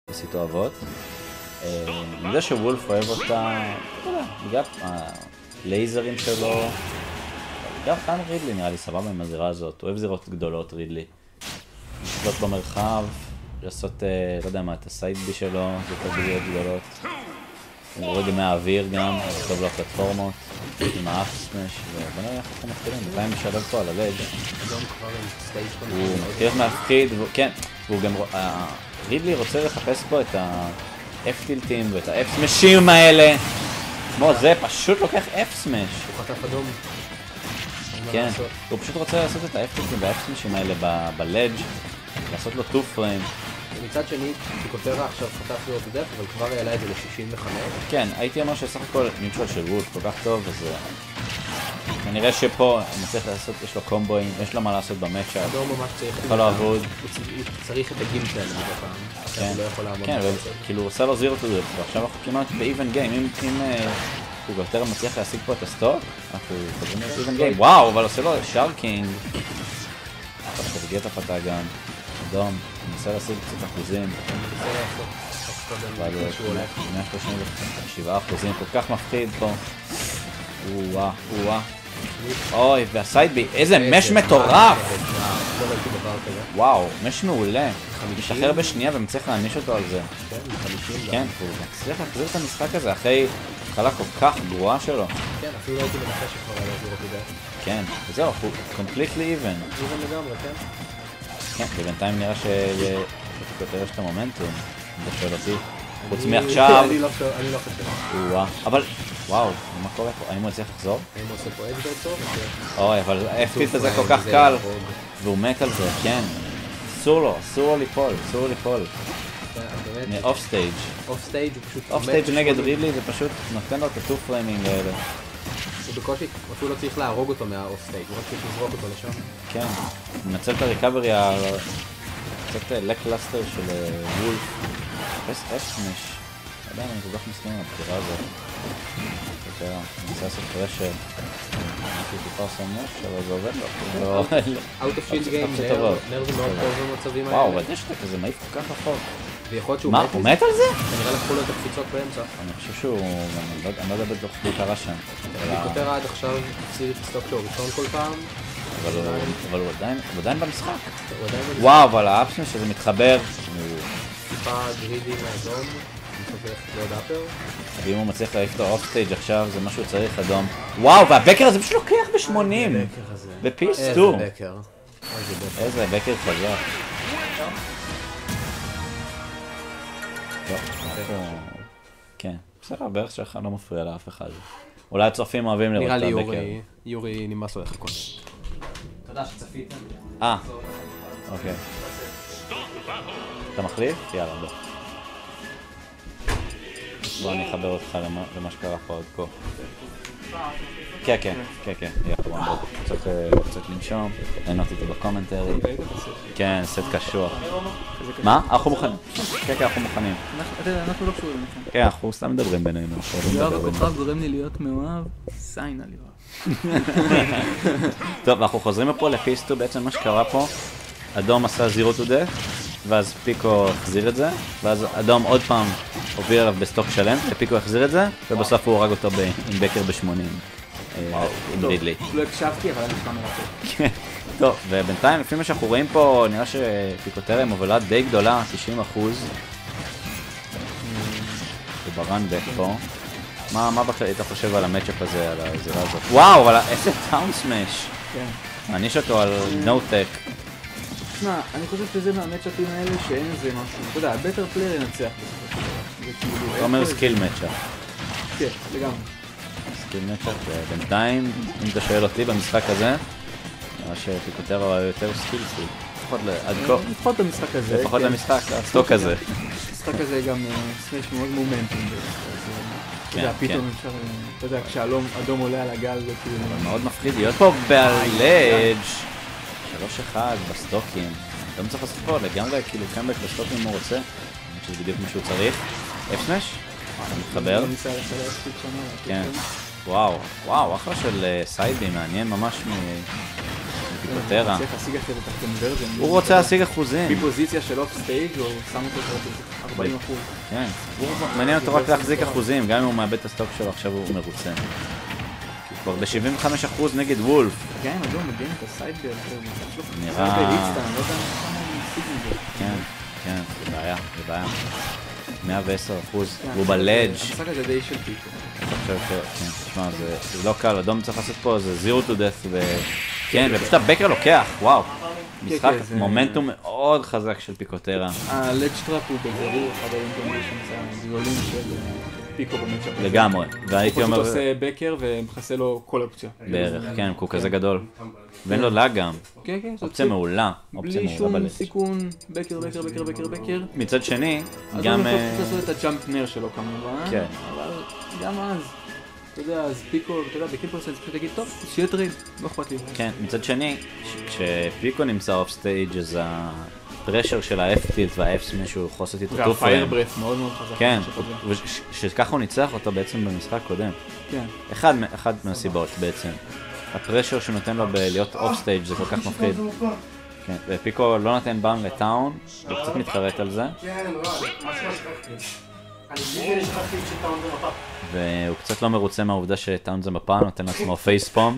יחסית אוהבות. אני יודע שוולף אוהב אותה, לא יודע, בגלל הלייזרים שלו. גם רידלי נראה לי סבבה עם הזירה הזאת, הוא אוהב זירות גדולות רידלי. לשלוט במרחב, לעשות, לא יודע מה, את הסיידבי שלו, זה יותר בזירות גדולות. הוא רגע מהאוויר גם, טוב לו הפלטפורמות, עם האף סמש, ובוא נראה איך אנחנו מתחילים, בינתיים משלב פה על הלד. הוא מתחיל מהפחיד, כן, והוא גם, רידלי רוצה לחפש פה את ה-F-טילטים ואת ה-F-סמשים האלה. כמו זה, פשוט לוקח F-סמש. הוא חטף אדום. כן, הוא פשוט רוצה לעשות את ה-F-טילטים וה-F-סמשים האלה בלדג', לעשות לו 2 פריים. מצד שני, פיקוטרה עכשיו חטף לראות את דף, אבל כבר העלה את זה ל-65. כן, הייתי אומר שסך הכל ניוטרל של וולף כל כך טוב, אז כנראה שפה אני צריך לעשות, יש לו קומבואים, יש לו מה לעשות במצ'אפ. אדום ממש צריך... יכול לעבוד. הוא צריך את הגיל שלנו מדי פעם. עכשיו הוא לא יכול לעמוד. כן, וכאילו הוא עושה לו זירו טו דף, ועכשיו אנחנו כמעט באיבן גיים, אם הוא יותר מצליח להשיג פה את הסטוק, אנחנו חוזרים להיות איבן גיים. וואו, אבל עושה לו שרקינג. עכשיו תרגיע את הפתה גם. אדום, ננסה להשיג קצת אחוזים. אבל 137%, כל כך מפחיד פה. אוי, והסיידבי, איזה מש מטורף! וואו, מש מעולה. משחרר בשנייה ומצליח להעניש אותו על זה. כן, הוא מצליח להחזיר את המשחק הזה אחרי התחלה כל כך גרועה שלו. כן, אפילו לא הייתי מנחש שכבר היה לזירו תודה. כן, וזהו, הוא completely even. even לגמרי, כן? כן, ובינתיים נראה שכותב יש את המומנטום, אם אתה שואל אותי. חוץ מעכשיו... אני לא חושב. אבל, וואו, מה קורה פה? האם הוא יצליח לחזור? האם הוא עושה פה אקזור טוב? אוי, אבל האפטיט הזה כל כך קל. והוא מת על זה, כן. אסור לו ליפול, אוף סטייג'. אוף סטייג' הוא פשוט... אוף סטייג' נגד רידלי זה פשוט נותן לו את ה-2 פריימינג האלה. הוא בקושי, אפילו לא צריך להרוג אותו מהאוף סטייג', הוא רק צריך לזרוק אותו לשם. כן, הוא מנצל את הריקאברי קצת לקלאסטר של וולף. פס F-סמש. עדיין אני כל כך מסכים עם הבחירה הזאת. אני מנסה לעשות פרשר. אני טיפה עושה מש, אבל זה עובד לו. Out of shield game, נר זה מאוד טוב במצבים האלה. וואו, בדשטק הזה מעיף כל כך רחוק. ויכול להיות שהוא מה, הוא מת על זה? כנראה לקחו לו את הקפיצות באמצע. אני חושב שהוא... אני לא יודע בטוח מה קרה שם. פיקוטרה עד עכשיו הפסיד את הסטוק שלו ראשון כל פעם. אבל הוא עדיין במשחק. וואו, אבל האפסמש שזה מתחבר. טיפה גרידי מאדום. אני חושב לעוד אפר. ואם הוא מצליח להעיף את האוף סטייג' עכשיו זה משהו צריך אדום. וואו, והבקר הזה פשוט לוקח ב-80. בפיס 2. איזה בקר. איזה בקר חזק. כן, בסדר, הברך שלך לא מפריע לאף אחד. אולי הצופים אוהבים לראות את הבקר. נראה לי יורי נמאס לו לחכות. תודה שצפיתם. אוקיי. אתה מחליף? יאללה, בוא. בוא אני אחבר אותך למה שקרה פה עד כה. כן, יאללה, בוא קצת לנשום, נהנות איתו בקומנטרי. כן, סט קשוח. מה? אנחנו מוכנים. כן, אנחנו מוכנים. אנחנו לא קשורים לכם. כן, אנחנו סתם מדברים בינינו. יואב הכוכב גורם לי להיות מאוהב, סיינה לי יואב. טוב, אנחנו חוזרים פה לפיסטו, בעצם מה שקרה פה, אדום עשה זירו טו דף, ואז פיקו החזיר את זה, ואז אדום עוד פעם הוביל עליו בסטוק שלם, ופיקו החזיר את זה, ובסוף הוא הרג אותו עם בקר ב-80, עם רידלי. לא הקשבתי, אבל אני נשמע מרתק. טוב, ובינתיים, לפי מה שאנחנו רואים פה, נראה שפיקוטרה מובילה די גדולה, 90%. וברנבק פה. מה אתה חושב על המצ'אפ הזה, על הזירה הזאת? וואו, אבל איזה טאון סמש. מעניש אותו על נו-טק. תשמע, אני חושב שזה מהמצ'אפים האלה שאין איזה משהו. אתה יודע, בטר פלייר ינצח בסופו של דבר. אתה אומר סקיל מצ'אפ. כן, לגמרי. סקיל מצ'אפ, ובינתיים, אם אתה שואל אותי במשחק הזה, נראה שפיקוטרה הוא יותר סקילפול. לפחות למשחק הזה. לפחות למשחק, הסטוק הזה. המשחק הזה גם סמש מאוד מומנטים. אתה יודע, פתאום אפשר, אתה יודע, כשהאדום עולה על הגל זה כאילו... מאוד מפחיד להיות פה בלדג' 3-1 בסטוקים. אתה צריך לעשות פה לגמרי כאילו קאמבק בסטוקים אם הוא רוצה. שזה בדיוק מה שהוא צריך. אפסמש? אתה מתחבר? כן. וואו, אחלה של סיידי, מעניין ממש פיקוטרה. צריך להשיג אחרי זה את הקונברז'ן. הוא רוצה להשיג אחוזים. מפוזיציה של אוף סטייג' הוא שם אותו 40%. כן, מעניין אותו רק להחזיק אחוזים, גם אם הוא מאבד את הסטוק שלו, עכשיו הוא מרוצה. כבר ב-75% נגד וולף. גם אם אדום מבין את הסייבר, נראה... אני לא יודע כמה הוא משיג מזה. כן, כן, זה בעיה. 110%, הוא בלדג'. המשחק הזה די של פיקו. אני חושב כן, תשמע, זה לא קל, אדום צריך לעשות פה, זה zero to death, כן, ופשוט הבקר לוקח, וואו. משחק מומנטום מאוד חזק של פיקוטרה. הלדג' טראפ הוא בגרור, אחד האינטרנשיונס הגדולים של פיקו במצ'אפ. לגמרי, והייתי אומר... הוא פשוט עושה בקר ומחסה לו כל אופציה. בערך, כן, הוא כזה גדול. ואין לו לאג גם. כן, כן. אופציה מעולה. בלי שום סיכון, בקר. מצד שני, אז גם... הוא יכול לעשות את הג'אמפ נר שלו כמובן. כן. אבל גם אז, אתה יודע, אז פיקו, אתה יודע, בקיפרסנס פשוט להגיד, טוב, שיהיה טרייד, לא אכפת לי. כן, מצד שני, כשפיקו נמצא אוף סטייג' אז הפרשר של ה-F-Tilt וה-F-Smash הוא יכול לעשות איתו טו פריים. והפיירברף מאוד מאוד חזק. כן, שככה הוא ניצח אותו בעצם במשחק קודם. כן. אחד מהסיבות בעצם. הפרשר שהוא נותן לו בלהיות אוף סטייג' זה כל כך מפחיד. כן, ופיקו לא נותן באון לטאון, הוא קצת מתחרט על זה. והוא קצת לא מרוצה מהעובדה שטאון זה מפה, נותן לעצמו פייספום.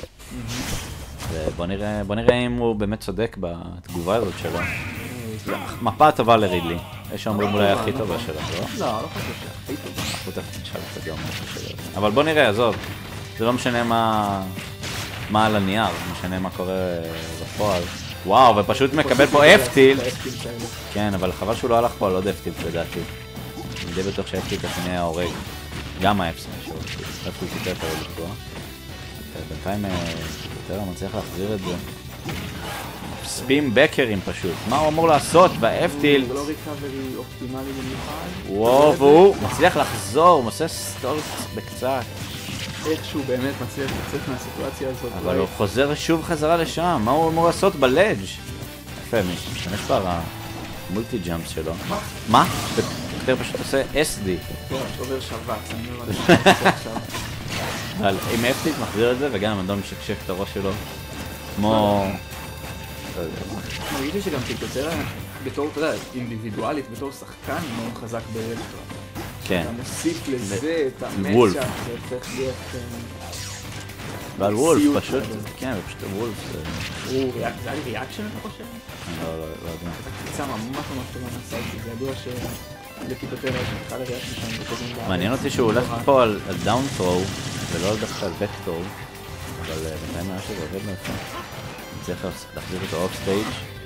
ובוא נראה אם הוא באמת צודק בתגובה הזאת שלו. מפה טובה לרידלי. יש שאומרים אולי הכי טובה שלו, לא? לא חושב שהכי טובה. אנחנו תכף נשאל את זה גם משהו שלו. אבל בוא נראה, עזוב. זה לא משנה מה על הנייר, זה משנה מה קורה בפועל. וואו, ופשוט מקבל פה F-Tilt. כן, אבל חבל שהוא לא הלך פה על עוד F-Tilt לדעתי. אני די בטוח שה-F-Tilt השני היה הורג. גם ה-F-Smash, דווקא הוא קיטר פה לפגוע. בינתיים יותר מצליח להחזיר את זה. ספים בקרים פשוט. מה הוא אמור לעשות ב-F-Tilt? זה לא ריקאברי אופטימלי במיוחד. וואו, והוא מצליח לחזור, הוא עושה סטולט בקצת. איכשהו באמת מצליח לצאת מהסיטואציה הזאת. אבל הוא חוזר שוב חזרה לשם, מה הוא אמור לעשות בלדג'? יפה, משתמש כבר המולטי ג'אמפ שלו. מה? יותר פשוט עושה SD. כן, שובר שבץ, אני לא יודע. אבל עם F-Tilt מחזיר את זה, וגם אדום משקשק את הראש שלו. כמו... מרגיש לי שגם פיקוטרה, בתור, אתה יודע, אינדיבידואלית, בתור שחקן מאוד חזק באלקטרה. כן. אתה מוסיף לזה את וולף. המצ'אפ, זה צריך להיות... ועל וולף פשוט, כן, פשוט וולף זה... זה היה לי ריאקשן, אתה חושב? אני לא יודע. זו קפיצה ממש טובה מהסייטי, זה ידוע שלפיקוטרה יש אחד הריאקשן שם בקודם בארץ. מעניין אותי שהוא הולך פה על דאון טרו, ולא דווקא על בק טרו, אבל בינתיים היה שזה עובד מאיפה. אני צריך להחזיר אותו אוף סטייג'.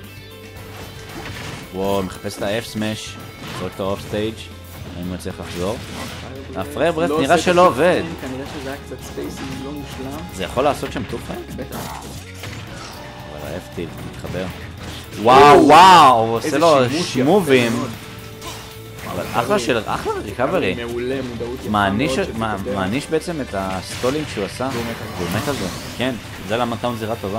וואו, מחפש את ה-F-Smash, זורק אותו אוף סטייג'. האם הוא יצליח לחזור? הפרייר ברף נראה שלא עובד. כנראה שזה היה קצת ספייסינג לא מושלם. זה יכול לעשות שם טופיים? בטח. אבל ה-F-Tilt מתחבר. וואו, הוא עושה לו שמובים. אבל אחלה ריקאברי. מעולה, מודעות יפה מאוד. מעניש בעצם את הסטולינג שהוא עשה. והוא מת על זה. כן, זה למה טאון זירה טובה.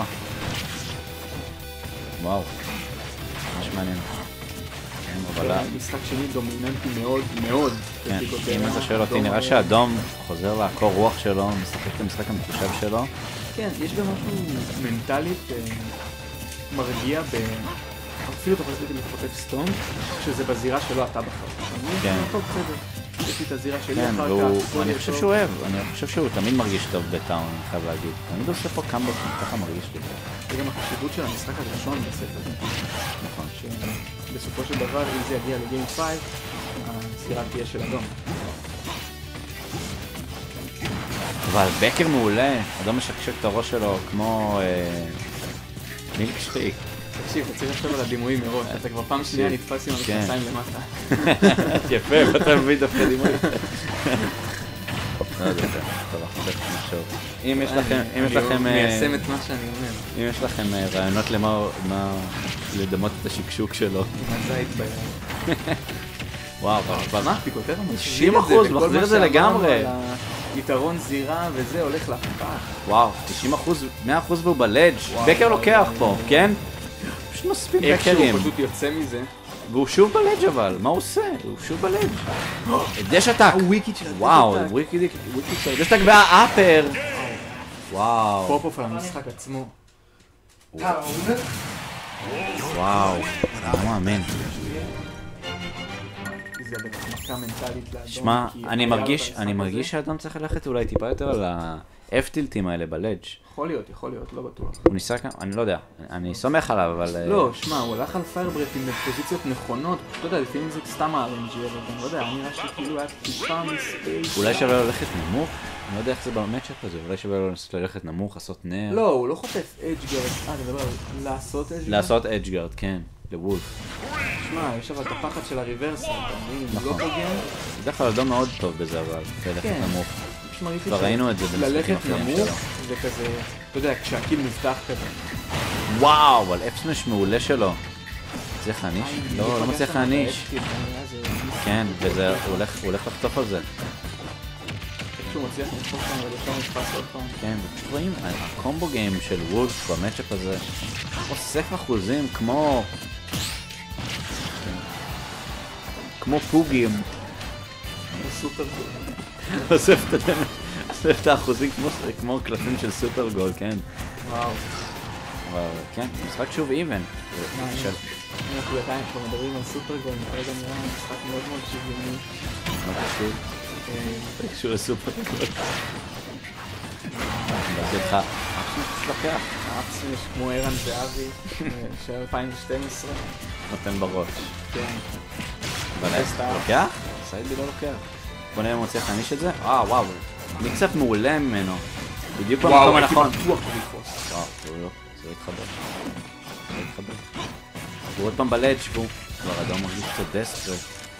וואו. ממש מעניין. משחק שני דומיננטי מאוד מאוד. כן, אם אתה שואל אותי, נראה שהאדום חוזר לקור רוח שלו, משחק את המשחק המתושב שלו. כן, יש גם משהו מנטלית מרגיע אפילו אתה יכול לתת לי לחוטף סטום, שזה בזירה שלו אתה בחר. כן. יש לי את הזירה שלי כן, אחר כך. אני חושב שהוא אוהב, אני חושב שהוא תמיד מרגיש טוב בטאון, אני חייב להגיד. תמיד עושה פה קאמבק, ככה מרגיש לי. זה גם החשיבות של המשחק הראשון בספר. נכון. שבסופו של דבר, אם זה יגיע לגיים 5, הסגירה תהיה של אדום. אבל בקר מעולה, אדום משקשק את הראש שלו כמו מילקשטיק. תקשיב, אתה צריך לחשוב על הדימויים מראש, אתה כבר פעם שנייה נתפס עם המכנסיים למטה. יפה, ואתה מביא דווקא דימויים. לא יודע, טוב, אנחנו בטח נחשוב. אם יש לכם... אני מיישם את מה שאני אומר. אם יש לכם רעיונות למה לדמות את השקשוק שלו. עם הזית ביד. וואו, אבל מה? פיקוטרה 90%, מחזיר את זה לגמרי. יתרון זירה וזה הולך לפח. וואו, 90%, 100% והוא בלדג'. בקר לוקח פה, כן? פשוט מספיק בקרים. איכשהו פשוט יוצא מזה. והוא שוב בלדג' אבל, מה הוא עושה? הוא שוב בלדג'. דש עתק. וואו, וויקיד דש עתק והאפר. וואו. פופ-אוף על המשחק עצמו. וואו, לא מאמין. זה בטח מכה מנטלית לאדום. שמע, כי אני היה לו את המשחק מרגיש הזה. שהאדום צריך ללכת אולי טיפה יותר על האף-טילטים האלה בלדג'. יכול להיות, לא בטוח. הוא ניסה כאן, אני לא יודע, אני סומך עליו, אבל... לא, שמע, הוא הלך על פיירברף עם פוזיציות נכונות, אתה יודע, לפעמים זה סתם ה-RNG, אבל אני לא יודע, אני נראה שכאילו היה טיפה מספייס. אולי שווה לו ללכת נמוך? אני לא יודע איך זה במצ'אפ הזה, אולי שווה לו ללכת נמוך, לעשות נר. לא, הוא לא חוטף אדג'גארד, אתה מדבר על לעשות אדג'גארד? לעשות אדג'גארד, כן, לוולף. שמע, יש אבל את הפחד של הריברסל, אתה מבין, אם הוא לא נכון. פוגע, בדרך כלל אדום מאוד טוב בזה, אבל ללכת כן. נמוך. פשוט מרגיש לי כבר ראינו את זה במשחקים ללכת אחרים נמוך, שלו. זה כזה, אתה יודע, כשהקיל מובטח כזה. וואו, אבל אפסמש מעולה שלו. מצליח להעניש? לא, לא מצליח להעניש. כן, וזה, הוא הולך לחטוף על זה. כשהוא מצליח לדחוף שם ולשם נתפס עוד פעם. כן, ופשוט רואים, הקומבו גיים של וולף במצ'אפ הזה אוסף אחוזים כמו פוגים. הוא סופר גול. אוסף את האחוזים כמו קלפים של סופר גול, כן. וואו. אבל כן, משחק שוב איבן. אנחנו בינתיים כבר מדברים על סופר גול, כרגע נראה משחק מאוד מאוד שוויוני. מה קשור? קשור לסופר גול. אני לך, אף לוקח. האפסים כמו ערן זהבי של 2012. נותן בראש. כן. אבל לוקח? סיידבי לא לוקח. בוא נראה אם הוא מצליח להעניש את זה. וואו, מיקסאפ מעולה ממנו. בדיוק במקום הנכון. בטוח שהוא יתפוס. וואו, זה לא התחבר. הוא עוד פעם בלדג' והוא כבר אדום מרגיש קצת דסטרט.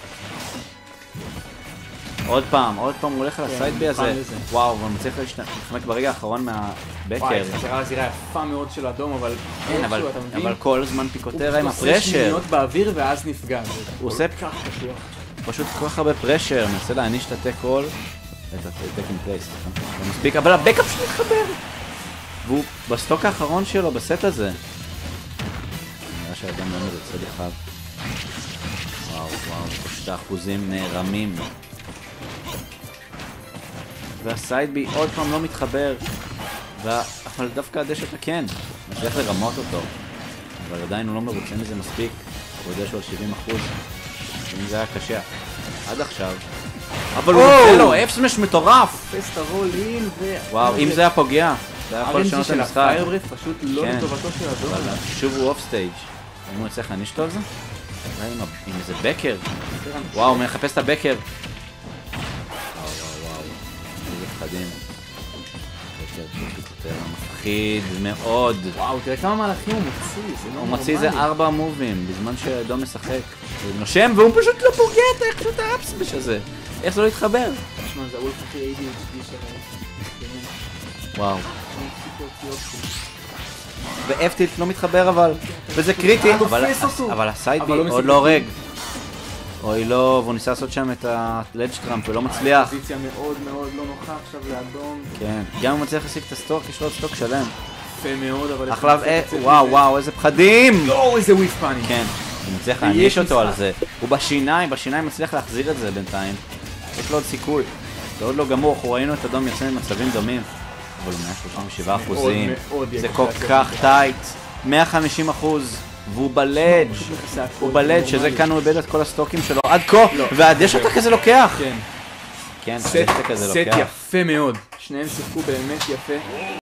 עוד פעם הוא הולך על הסיידבי הזה. וואו, אבל הוא מצליח להתחמק ברגע האחרון מהבקר. וואי, זה חזרה לזירה יפה מאוד של אדום, אבל... כן, אבל כל הזמן פיקוטרה עם הפרשר. הוא עושה שניות באוויר ואז נפגע. הוא עושה פשוט כל כך הרבה פרשר, מנסה להעניש את הטק-רול. את הטק-אין פלייס, לא מספיק, אבל הבקאפ שלו מתחבר! והוא בסטוק האחרון שלו, בסט הזה. נראה שהאדם לא מרוצה בכלל. וואו, שתי אחוזים נערמים. והסיידבי עוד פעם לא מתחבר. אבל דווקא הדשא כן, מצליח לרמות אותו. אבל עדיין הוא לא מרוצה מזה מספיק. הוא יודע שהוא על 70%. אם זה היה קשה עד עכשיו. אבל הוא נותן לו אפסמש מטורף! פסט הרול אין ו... וואו, אם זה היה פוגע, זה היה יכול לשנות את המשחק. הפיירברף פשוט לא לטובתו של אדום. אבל שוב הוא אוף סטייג'. אם הוא יצליח להעניש אותו על זה? אולי עם איזה בקר. וואו, הוא מחפש את הבקר. וואו. איזה פחדים. בקר פיקוטרה מפחיד מאוד. וואו, תראה כמה מהלכים הוא מוציא. הוא מוציא איזה 4 מובים בזמן שאדום משחק. הוא נושם והוא פשוט לא פוגע את האפסמש הזה. איך זה לא להתחבר? תשמע, זה הוולף הכי ADHD שלהם. וואו. ואפטילט לא מתחבר אבל, וזה קריטי, אבל הסיידבי עוד לא הורג. אוי לא, והוא ניסה לעשות שם את הלדג' טראמפ ולא מצליח. פוזיציה מאוד מאוד לא נוחה עכשיו לאדום. כן, גם הוא מצליח להשיג את הסטוק, יש לו עוד סטוק שלם. יפה מאוד, אבל... וואו, איזה פחדים! לא, איזה וויף פאני. כן, הוא מצליח להעניש אותו על זה. הוא בשיניים מצליח להחזיר את זה בינתיים. יש לו עוד סיכוי. זה עוד לא גמור, אנחנו ראינו את אדום יוצא ממצבים דומים. אבל הוא 137%. זה כל כך טייט. 150%. והוא בלדג' שזה כאן הוא איבד את כל הסטוקים שלו עד כה. והדשא כזה לוקח. כן. כן, סט יפה מאוד. שניהם שיחקו באמת יפה.